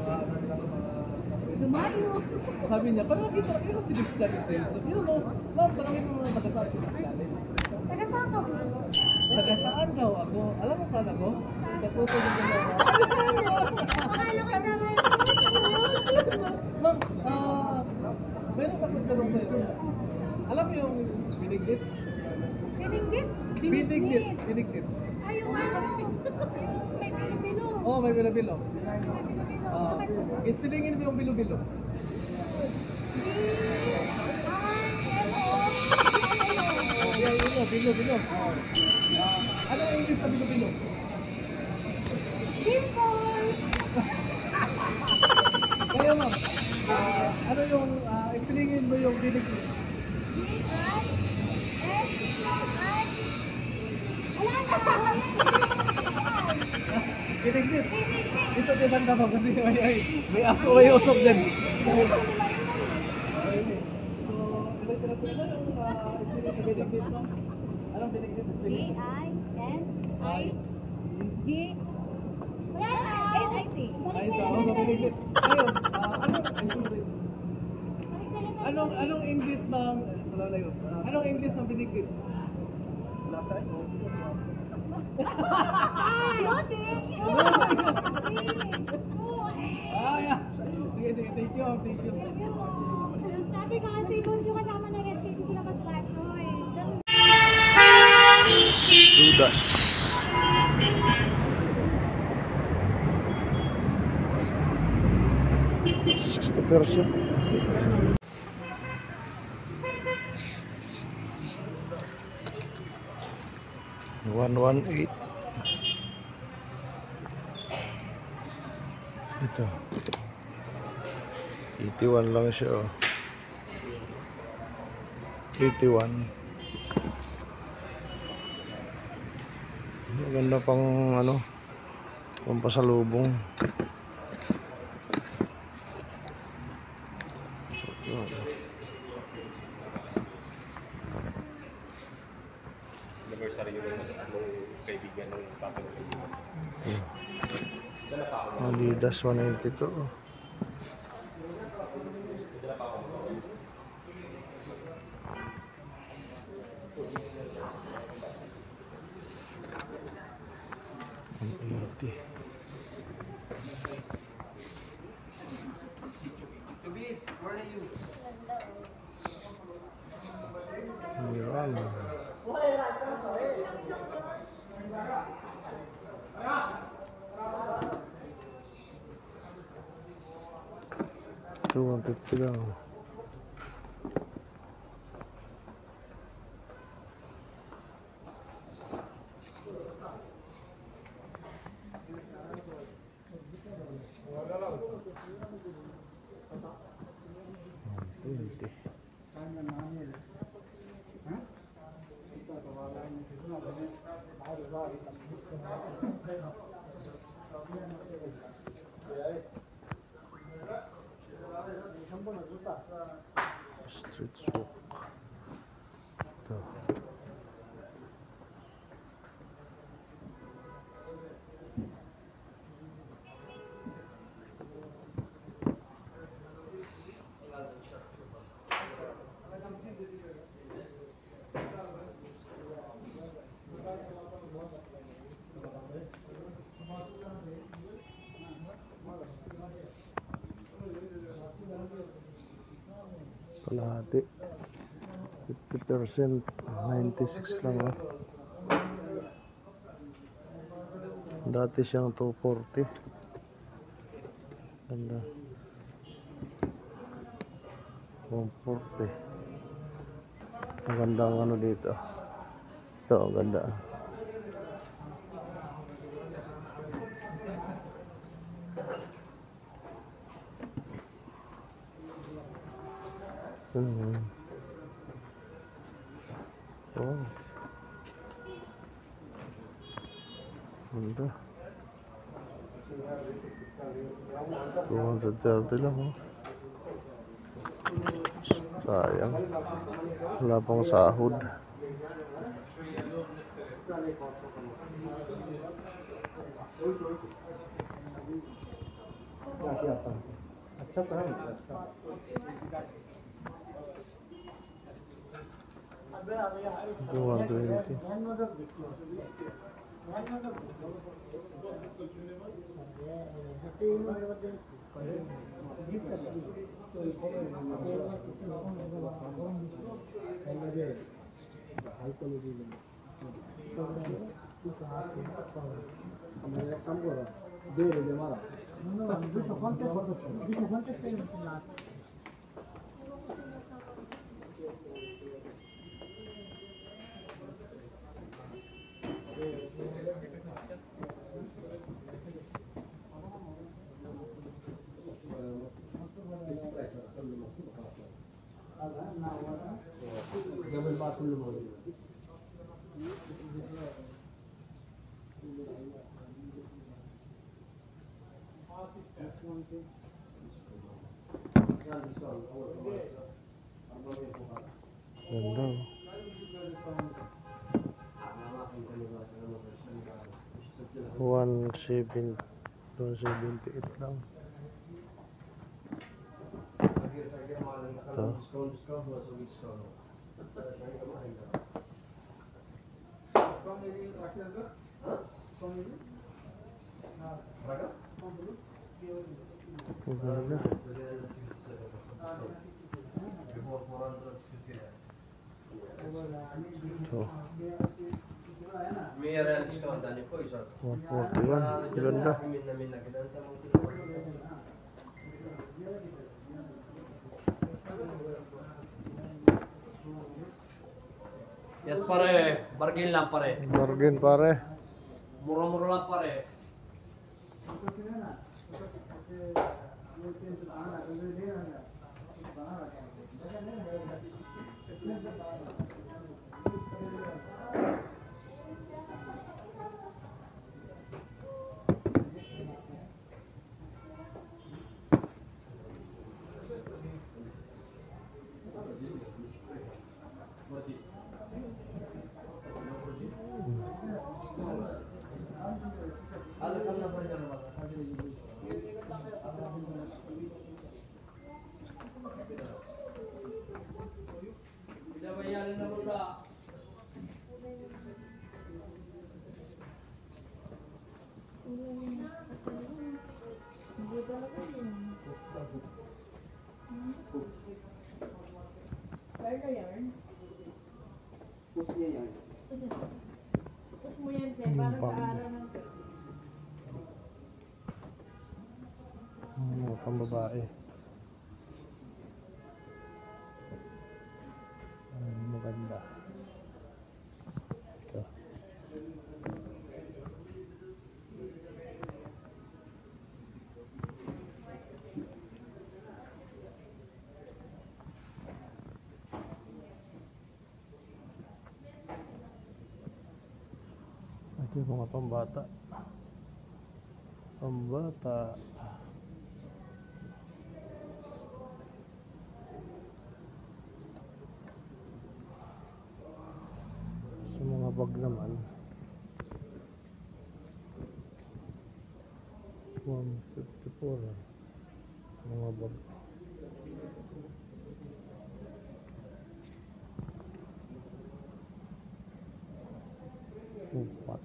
mga ano nila mga Dumayo. sabi niya, parang nakita ko si Miss Janet sa'yo. Sabi niya, no, ma'am, tanongin mo taga saan si Miss Janet. Taga saan ka, bro? Taga saan daw ako? Alam mo saan ako? Sa puso ng dalawa. Akala ko naman. Ma'am, meron ka pagtanong sa'yo. Alam mo yung binigit? Bininggit? Binigit. Ay, yung ano? Yung may bilo-bilo. Oo, may bilo-bilo. May bilo-bilo. Ispilingin mo yung bilo-bilo. Yan, yun, bilo-bilo. Ano ang English na bilo-bilo? Dimple. Kaya ma'am, ano yung, ispilingin mo yung binigit? Binigit. Dito di banda mo kasi may aso may usok din. So, binigit mo? Anong binigit spelling? B-I-N-I-G. N-I-T. Ay, tao sa binigit. Ngayon, anong English ng salalayo? Anong English ng binigit? Wala tayo. Yeah. Sige, thank you. Sabi ko kasi boss yung kasama na red cake sila mas bago eh. Judas. %. 118. Ito 81 lang siya, oh. 81. Maganda pang ano, pang pasalubong. Anniversary yung kaibigan ng papa ng kaibigan. Adidas 192. Yan. 250 lang. Street smoke. Ito. Kalahati 50%, 96 lang, oh. Dati siyang 240. Ganda. 140. Maganda ang ano dito. Ito, ang ganda. Oh. Ganda. 230 lang, oh. Sayang. Wala pang sahod. Siapa? Acap kan? 220. Ganda. 178 lang. Ito. Ang ganda. Ito. 141. Ganda. Yes pare, bargain lang pare. Bargain pare. Murah-murah lang pare. Binabayaran na muna. Mga pambabae. Maganda. Ito. Ito yung mga pambata. Pambata. Sa mga bag naman. 154. Mga bag. Upat.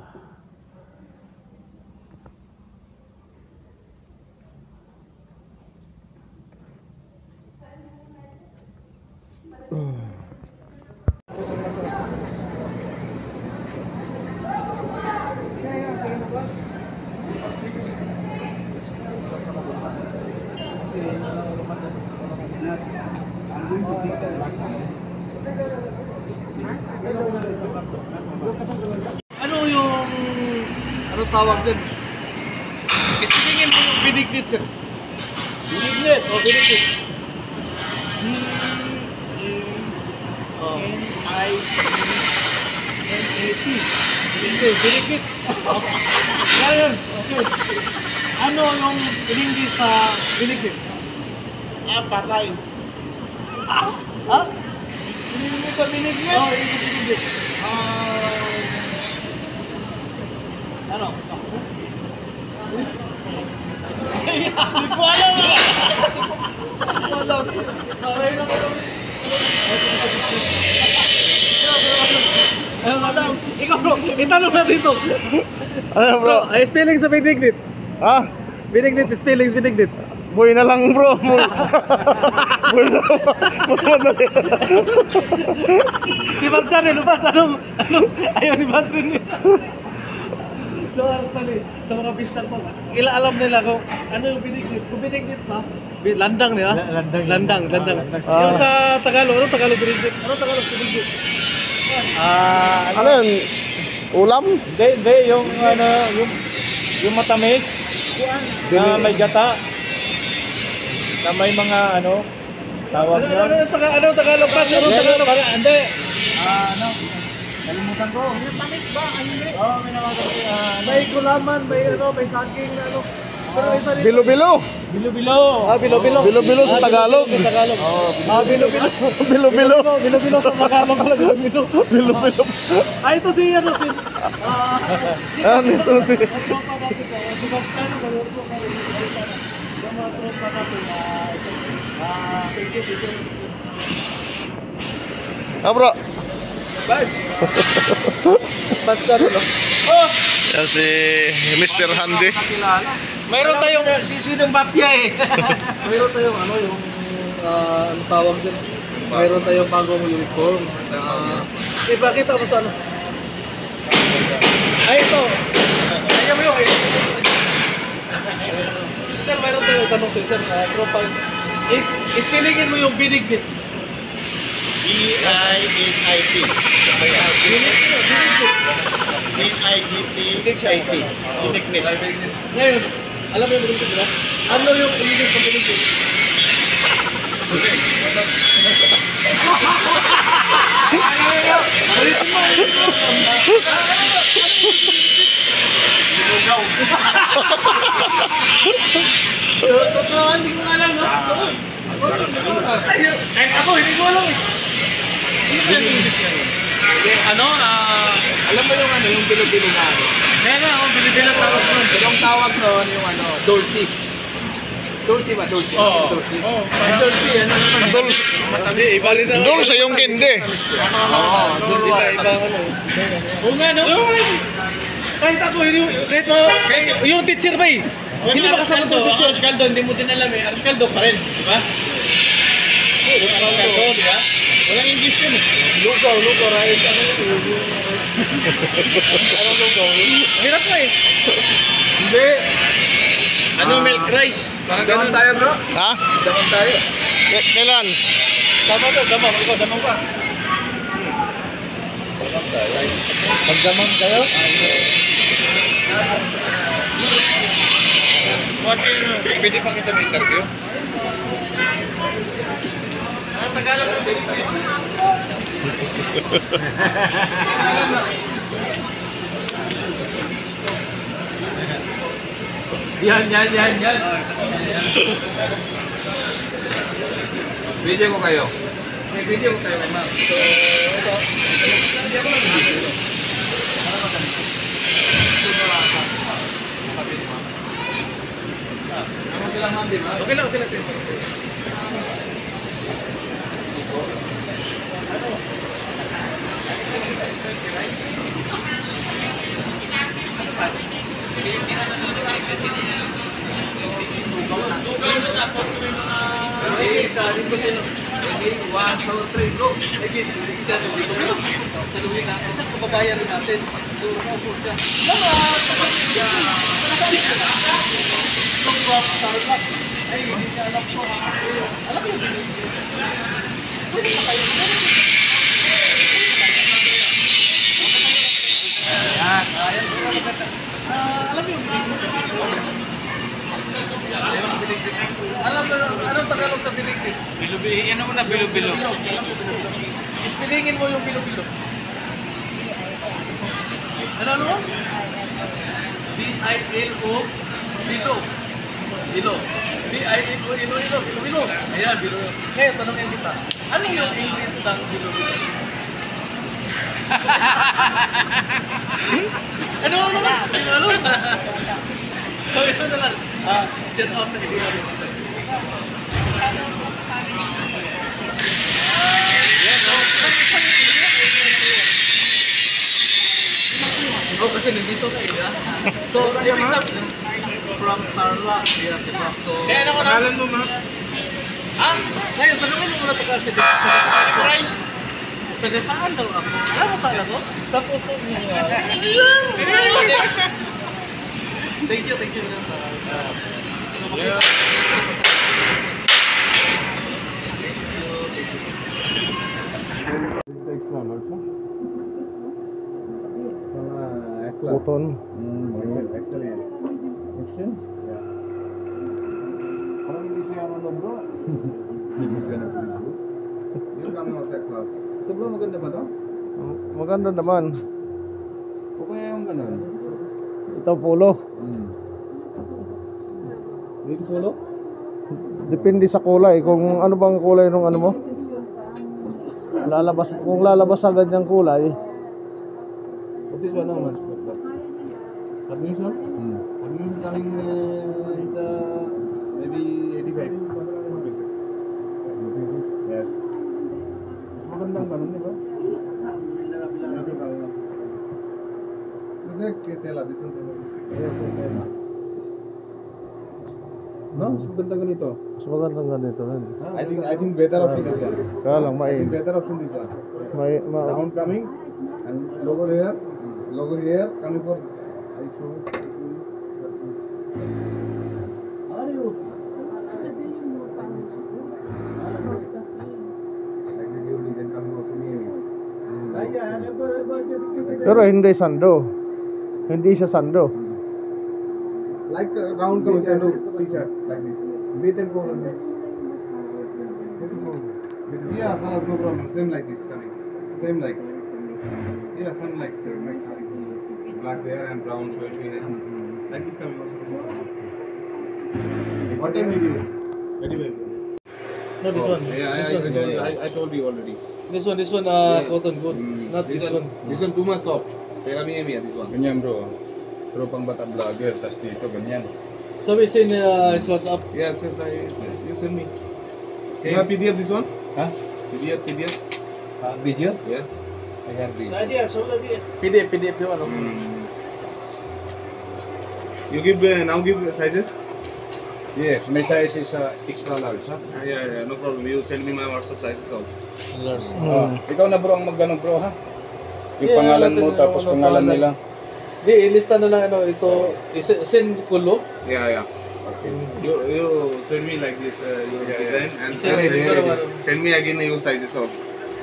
Ano yung ano tawag din? Isipin mo yung binignit sir. Binignit? O binignit. B-A-N-I-N-A-T. Binignit. Yan. Okay. Ano yung binignit sa binignit? Patay. Ha? Binignit sa binignit? Oo, yung binignit. Ano? Itanong na dito. Ano bro? Bro, ay spelling sa Benedict. Ha? Benedict, spelling Benedict. Boy na lang bro. Boy na lang. Mas madali. Si Bastian, ano ba? Ayaw ni Bastian nila. So, actually, sa mga pistol ko, alam nila kung ano yung Benedict. Kung Benedict ba? Landang nila? Landang. Yung sa Tagalog, ano Tagalog Benedict? Ano Tagalog Benedict? Ano yun? Ulam? Hindi, yung ano, yung matamis, na may gata, na may mga ano, tawag niya. Ano Tagalog pa? Ano Tagalog? Hindi. Ano? Kalimutan ko. Yung tamis ba? Hindi. Oo, may nawagan ko. May gulaman, may saging, ano. Pero isa rin. Bilo-bilo. Bilo-bilo. Bilo-bilo. Bilo-bilo sa Tagalog. Tagalog. Bilo-bilo. Bilo-bilo. Bilo-bilo sa Tagalog pala, bilo-bilo. Bilo-bilo. Ito si ano si Ano ito si... Ah bro. Basta ano? Yan si Mr. Handy. Mayroon tayong sinong mafia eh. Mayroon tayong ano yung ano tawag dyan. Mayroon tayong bagong uniform. Ipakita mo sa ano. Ay ito. Ayaw mo yung Sir, mayroon tayong tanong sir. Tropa. Ispilingin mo yung Benedict. B-I-N-I-T. B-I-G-T-H-I-T. Ngayon, alam mo yung Benedict, di ba? Ano yung English ng Benedict? Totoo, hindi ko alam, no? Kahit ako, hindi ko alam eh. Ano? Alam mo yung ano, yung bilo-bilo na ano? Kaya bilibili tawag nun. Yung tawag doon yung ano, Dolce. Dolce ba? Dolce? Oo. Dolce. Ang Dolce, ano naman? Dulce. Hindi, iba rin na. Dulce yung kindi. Iba ano. Oo nga, no? Kahit ako, kahit mo, yung teacher ba eh? Hindi ba kasama itong teacher? Arscaldo, hindi mo din alam eh. Arscaldo pa rin, di ba? Arscaldo, di ba? Walang English yun eh. Lugaw, rice, ano yun? Anong lugaw? Hirap na eh. Hindi. Ano, milk rice? Parang ganun tayo, bro. Ha? Damang tayo. Kailan? Tama to, damang. Ikaw, damang ka. Magdamang kayo? Pwede pa kita may interview? Tagalog mo Yan. Video ko kayo. May video ko kayo, ma'am. So, ito. Hindi ako nag-video. Okay lang, sir. Alam mo, anong Tagalog sa Benedict? Bilo-bilo. Ano mo na bilo-bilo? Ispilingin mo yung bilo-bilo. Ano? B-I-L-O Bilo. Bilo. B-I-L-O Bilo. Ayan, bilo. Ngayon, tanongin kita. Ano yung English ng bilo-bilo? Ano? So, ito na lang. Shout out sa inyo. kasi nandito na ina. So, ibig sabihin, from Tarlac, yes, ma'am. So, Pangalan mo, ma'am? ngayon, tanongin mo muna taga sa taga saan daw ako? Alam mo saan ako? Sa puso niya. Thank you lang sa makita. Puton. Parang hindi siya ano bro. Ito bro, maganda ba to? Maganda naman. O kaya yung ganun? Ito polo. Dito polo? Depende sa kulay. Kung ano bang kulay ng ano mo. Kung lalabas sa ganyang kulay. What is one naman? Admission? Admission coming maybe 85 pieces. Yes. Mas magandang ganun, di ba? No, mas maganda ganito. Mas magandang ganito rin. I think better option this one. Kaya lang Better option this one. ma Round coming and logo here coming for I show. Like this your design coming also near. pero hindi sando. Hindi siya sando. Like round coming sando t-shirt like this. With and go on this. Yeah, no problem. Same like this coming. Same like. Yeah, same like black there and brown showing it. Like this coming also. What time will you? Ready will you? No, this one. I told you already. This one, cotton good. Not this one. This one too much soft. Teka mi this one. Ganyan bro. Tropang bata vlogger, tas dito ganyan. So we seen his WhatsApp. Yes, you send me. You have PDF this one? Ha? PDF? Video? Yeah. I have video. PDF yung ano. You give now give sizes? Yes, may size is extra large, ha? Yeah, no problem. You send me my WhatsApp sizes also. Lars. Ikaw na bro ang magganong bro, ha? Yung Yeah, pangalan mo, natin, tapos ano, pangalan pangalan. nila. Di, ilista na lang ano, ito, send kulo. Yeah. You send me like this your design and Send me, send me again your sizes also.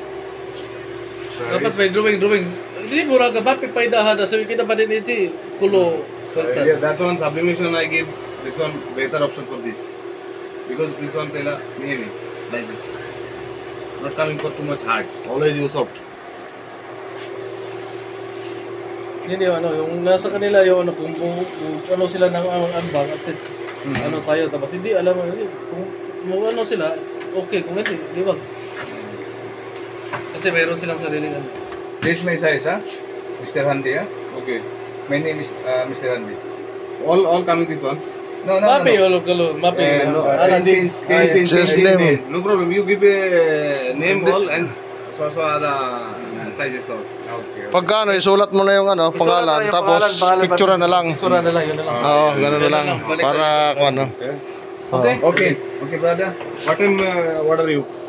Dapat may drawing. Hindi, mura ka ba? Pipaydahan na. Sabi kita pa din iti, kulo, Yeah, filter. that one sublimation I give. This one better option for this because this one tela maybe like this. Not coming for too much hard. Always use soft. Hindi, ano, yung nasa kanila yung ano, kung ano sila ng ambang, at least, ano tayo, tapos hindi, alam mo, kung ano sila, okay, kung hindi, di ba? Kasi mayroon silang sariling ano. This may size, ha? Mr. Handy, ha? Okay. My name is Mr. Handy. All coming this one. No. Mapi, ulo, mapi, Just name. No problem. You give a name all and so the sizes all. Okay. Pagkano isulat mo na yung ano, pangalan, tapos picture na lang. Picture na lang, yun na lang. Oo, ganun na lang. Para kung ano. Okay? Okay, brother. What time order you?